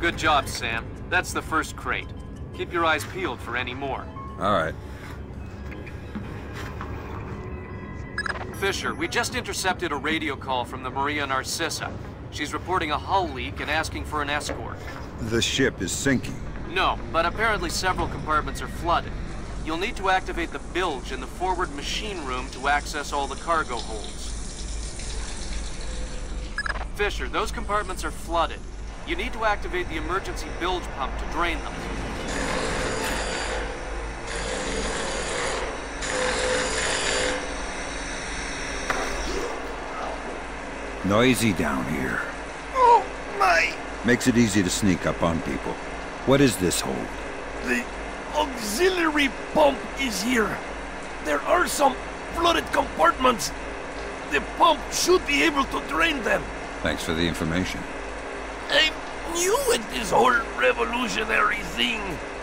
Good job, Sam. That's the first crate. Keep your eyes peeled for any more. All right. Fisher, we just intercepted a radio call from the Maria Narcissa. She's reporting a hull leak and asking for an escort. The ship is sinking. No, but apparently several compartments are flooded. You'll need to activate the bilge in the forward machine room to access all the cargo holds. Fisher, those compartments are flooded. You need to activate the emergency bilge pump to drain them. Noisy down here. Oh, my! Makes it easy to sneak up on people. What is this hold? The auxiliary pump is here. There are some flooded compartments. The pump should be able to drain them. Thanks for the information. I'm new at this whole revolutionary thing.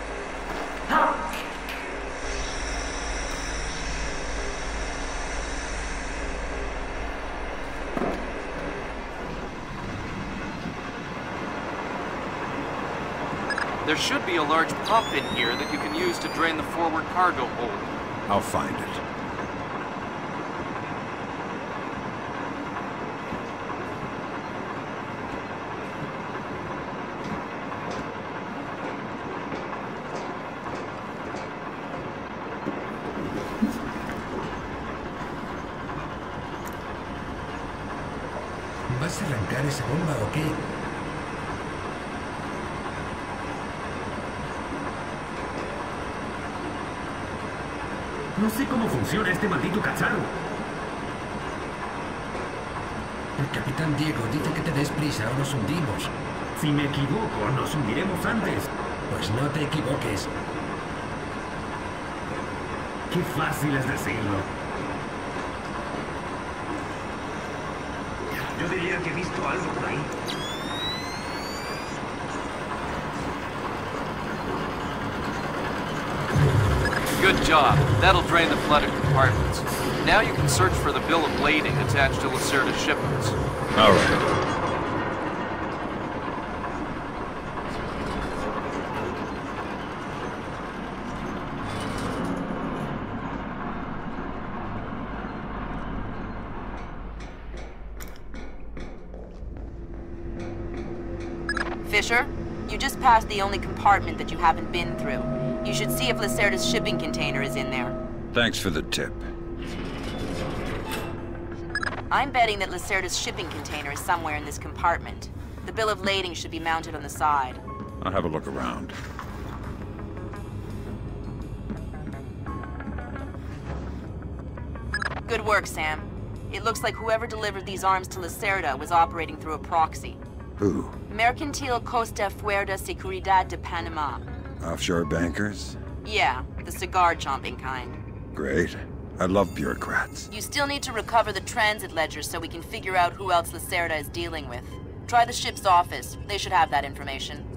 There should be a large pump in here that you can use to drain the forward cargo hold. I'll find it. ¿Vas a arrancar esa bomba o qué? No sé cómo funciona este maldito cacharro. El capitán Diego dice que te des prisa o nos hundimos. Si me equivoco, nos hundiremos antes. Pues no te equivoques. Qué fácil es decirlo. Yo diría que he visto algo por ahí. Good job. That'll drain the flooded compartments. Now you can search for the bill of lading attached to Lacerda's shipments. All right. Fisher, you just passed the only compartment that you haven't been through. You should see if Lacerda's shipping container is in there. Thanks for the tip. I'm betting that Lacerda's shipping container is somewhere in this compartment. The bill of lading should be mounted on the side. I'll have a look around. Good work, Sam. It looks like whoever delivered these arms to Lacerda was operating through a proxy. Who? Mercantil Costa Fuerza Seguridad de Panama. Offshore bankers? Yeah, the cigar-chomping kind. Great. I love bureaucrats. You still need to recover the transit ledger so we can figure out who else Lacerda is dealing with. Try the ship's office. They should have that information.